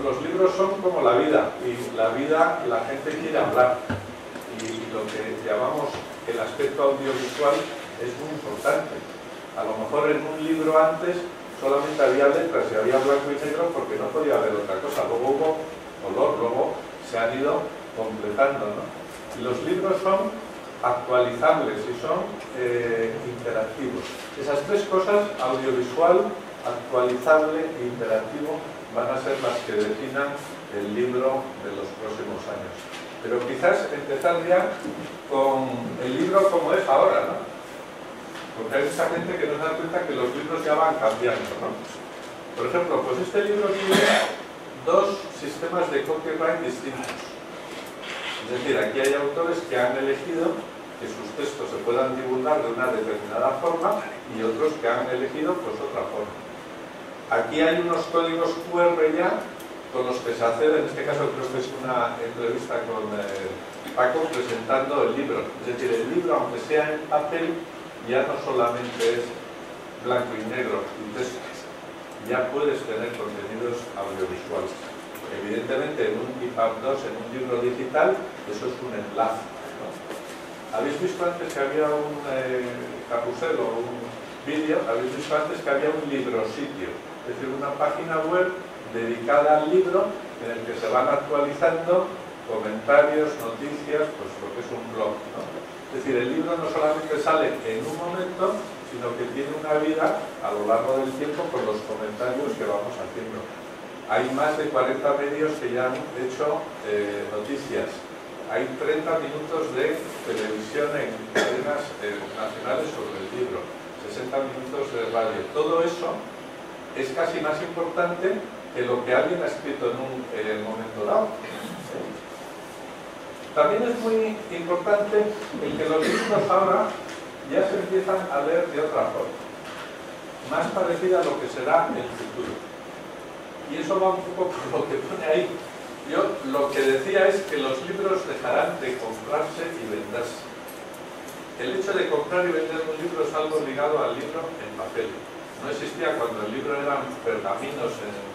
los libros son como la vida, y la vida la gente quiere hablar, y lo que llamamos el aspecto audiovisual es muy importante. A lo mejor en un libro antes solamente había letras y había blanco y negro porque no podía haber otra cosa, luego hubo color, luego se han ido completando, ¿no? Y los libros son actualizables y son interactivos. Esas tres cosas, audiovisual, actualizable e interactivo, van a ser las que definan el libro de los próximos años. Pero quizás empezar ya con el libro como es ahora, ¿no? Porque hay mucha gente que no se da cuenta que los libros ya van cambiando, ¿no? Por ejemplo, pues este libro tiene dos sistemas de copyright distintos. Es decir, aquí hay autores que han elegido que sus textos se puedan divulgar de una determinada forma y otros que han elegido pues otra forma. Aquí hay unos códigos QR ya con los que se accede, en este caso creo que es una entrevista con Paco presentando el libro. Es decir, el libro, aunque sea en papel, ya no solamente es blanco y negro y textos, ya puedes tener contenidos audiovisuales. Evidentemente en un EPUB 2, en un libro digital, eso es un enlace, ¿no? ¿Habéis visto antes que había un carrusel o un vídeo? ¿Habéis visto antes que había un libro sitio? Es decir, una página web dedicada al libro en el que se van actualizando comentarios, noticias, pues lo que es un blog, ¿no? Es decir, el libro no solamente sale en un momento, sino que tiene una vida a lo largo del tiempo con los comentarios que vamos haciendo. Hay más de 40 medios que ya han hecho noticias. Hay 30 minutos de televisión en cadenas nacionales sobre el libro, 60 minutos de radio. Todo eso es casi más importante que lo que alguien ha escrito en un momento dado. También es muy importante el que los libros ahora ya se empiezan a leer de otra forma, más parecida a lo que será el futuro. Y eso va un poco por lo que pone ahí. Yo lo que decía es que los libros dejarán de comprarse y venderse. El hecho de comprar y vender un libro es algo ligado al libro en papel. No existía cuando el libro eran pergaminos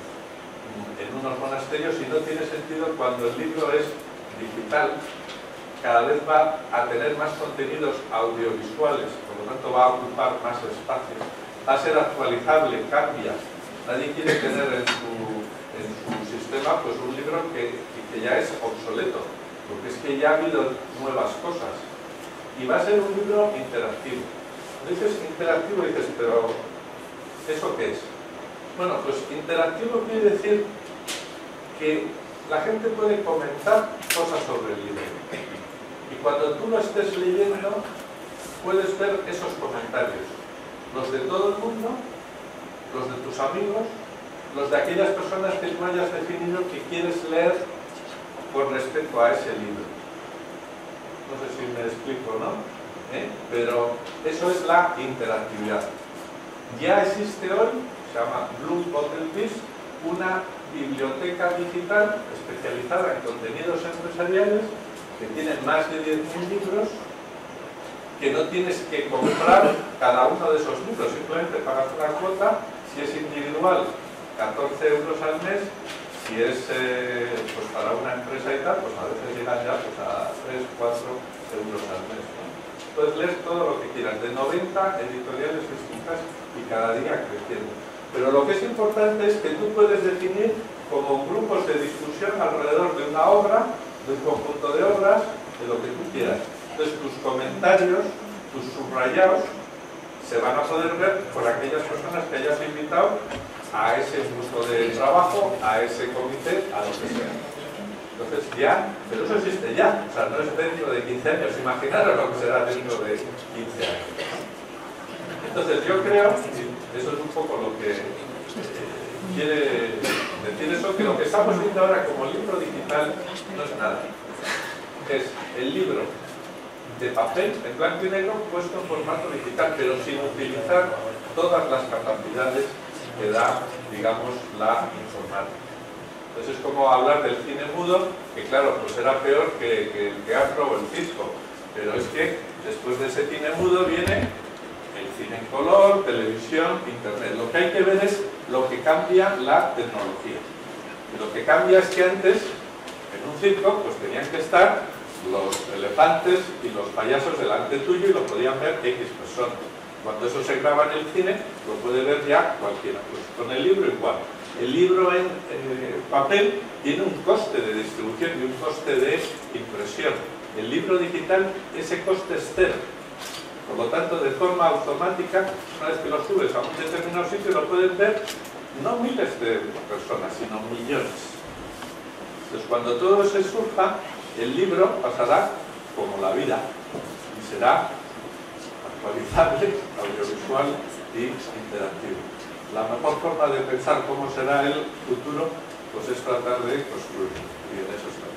en unos monasterios y no tiene sentido cuando el libro es digital. Cada vez va a tener más contenidos audiovisuales, por lo tanto va a ocupar más espacio, va a ser actualizable, cambia. Nadie quiere tener en su sistema pues un libro que ya es obsoleto, porque es que ya ha habido nuevas cosas. Y va a ser un libro interactivo. Cuando dices interactivo dices, pero ¿eso qué es? Bueno, pues interactivo quiere decir que la gente puede comentar cosas sobre el libro. Y cuando tú lo estés leyendo, puedes ver esos comentarios. Los de todo el mundo, los de tus amigos, los de aquellas personas que tú hayas definido que quieres leer con respecto a ese libro. No sé si me explico, ¿no? Pero eso es la interactividad. Ya existe hoy, se llama Blue Bottle Disc, una biblioteca digital especializada en contenidos empresariales que tiene más de 10.000 libros, que no tienes que comprar cada uno de esos libros, simplemente pagas una cuota. Si es individual, 14 euros al mes. Si es pues para una empresa y tal, pues a veces llegan ya pues a 3, 4 euros al mes, ¿no? Puedes leer todo lo que quieras, de 90 editoriales distintas y cada día creciendo. Pero lo que es importante es que tú puedes definir como grupos de discusión alrededor de una obra, de un conjunto de obras, de lo que tú quieras. Entonces tus comentarios, tus subrayados, se van a poder ver por aquellas personas que hayas invitado a ese grupo de trabajo, a ese comité, a lo que sea. Entonces ya, pero eso existe ya, o sea, no es dentro de 15 años, imaginaros lo que será dentro de 15 años. Entonces yo creo, y eso es un poco lo que quiere decir eso, que lo que estamos viendo ahora como libro digital no es nada. Es el libro de papel, en blanco y negro, puesto en formato digital, pero sin utilizar todas las capacidades que da, digamos, la informática. Entonces es como hablar del cine mudo, que claro, pues era peor que el teatro o el circo, pero es que después de ese cine mudo viene el cine en color, televisión, internet. Lo que hay que ver es lo que cambia la tecnología. Lo que cambia es que antes, en un circo, pues tenían que estar los elefantes y los payasos delante tuyo y lo podían ver X personas. Cuando eso se graba en el cine, lo puede ver ya cualquiera. Pues con el libro igual. El libro en papel tiene un coste de distribución y un coste de impresión. El libro digital, ese coste es cero. Por lo tanto, de forma automática, una vez que lo subes a un determinado sitio, lo pueden ver no miles de personas, sino millones. Entonces, cuando todo se surja, el libro pasará como la vida y será actualizable, audiovisual y interactivo. La mejor forma de pensar cómo será el futuro pues es tratar de construirlo, y en eso estamos.